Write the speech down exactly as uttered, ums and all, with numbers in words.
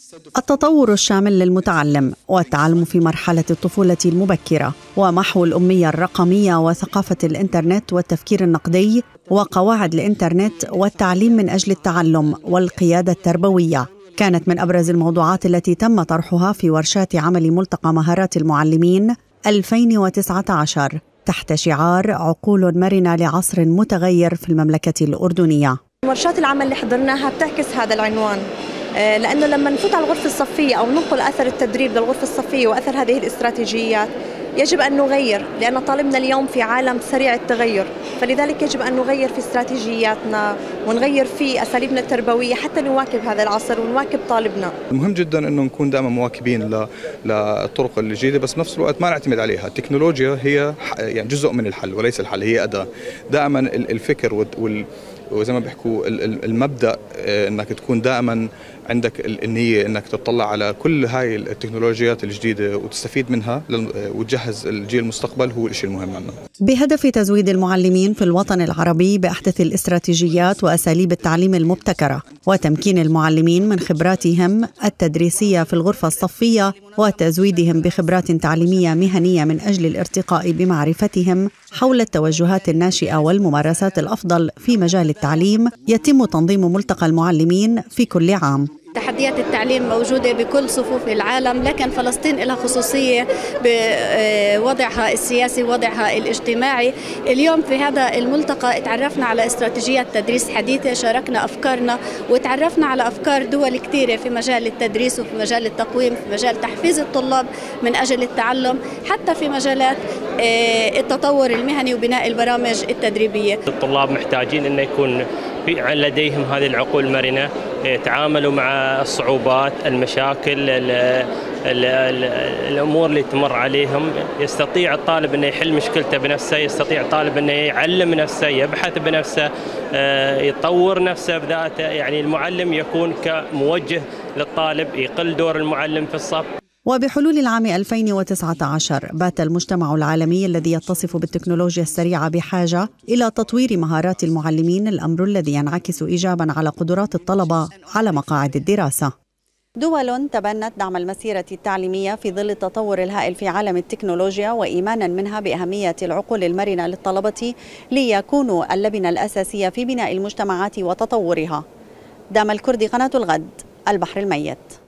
التطور الشامل للمتعلم والتعلم في مرحلة الطفولة المبكرة ومحو الأمية الرقمية وثقافة الإنترنت والتفكير النقدي وقواعد الإنترنت والتعليم من أجل التعلم والقيادة التربوية كانت من أبرز الموضوعات التي تم طرحها في ورشات عمل ملتقى مهارات المعلمين ألفين وتسعة عشر تحت شعار عقول مرنة لعصر متغير في المملكة الأردنية. ورشات العمل اللي حضرناها بتعكس هذا العنوان، لأنه لما نفوت على الغرفة الصفية أو ننقل أثر التدريب للغرفة الصفية وأثر هذه الاستراتيجيات يجب أن نغير، لأن طالبنا اليوم في عالم سريع التغير، فلذلك يجب أن نغير في استراتيجياتنا ونغير في أساليبنا التربوية حتى نواكب هذا العصر ونواكب طالبنا. مهم جدا أنه نكون دائما مواكبين للطرق الجديدة، بس بنفس الوقت ما نعتمد عليها. التكنولوجيا هي يعني جزء من الحل وليس الحل، هي أداة. دائما الفكر وال وزي ما بيحكوا المبدأ انك تكون دائما عندك النية انك تطلع على كل هاي التكنولوجيات الجديدة وتستفيد منها وتجهز الجيل المستقبل هو الشيء المهم عنا. بهدف تزويد المعلمين في الوطن العربي بأحدث الاستراتيجيات وأساليب التعليم المبتكرة وتمكين المعلمين من خبراتهم التدريسية في الغرفة الصفية وتزويدهم بخبرات تعليمية مهنية من أجل الارتقاء بمعرفتهم حول التوجهات الناشئة والممارسات الأفضل في مجال التعليم، يتم تنظيم ملتقى المعلمين في كل عام. تحديات التعليم موجودة بكل صفوف العالم، لكن فلسطين لها خصوصية بوضعها السياسي ووضعها الاجتماعي. اليوم في هذا الملتقى تعرفنا على استراتيجيات تدريس حديثة، شاركنا أفكارنا وتعرفنا على أفكار دول كثيرة في مجال التدريس وفي مجال التقويم، في مجال تحفيز الطلاب من أجل التعلم، حتى في مجالات التطور المهني وبناء البرامج التدريبية. الطلاب محتاجين أن يكون لديهم هذه العقول المرنة، يتعاملوا مع الصعوبات، المشاكل، ال ال ال الأمور اللي تمر عليهم. يستطيع الطالب أنه يحل مشكلته بنفسه، يستطيع الطالب أنه يعلم نفسه، يبحث بنفسه، يطور نفسه بذاته. يعني المعلم يكون كموجه للطالب، يقل دور المعلم في الصف. وبحلول العام ألفين وتسعة عشر بات المجتمع العالمي الذي يتصف بالتكنولوجيا السريعة بحاجة إلى تطوير مهارات المعلمين، الأمر الذي ينعكس إيجاباً على قدرات الطلبة على مقاعد الدراسة. دول تبنت دعم المسيرة التعليمية في ظل التطور الهائل في عالم التكنولوجيا، وإيماناً منها بأهمية العقول المرنة للطلبة ليكونوا اللبنة الأساسية في بناء المجتمعات وتطورها. دام الكردي، قناة الغد، البحر الميت.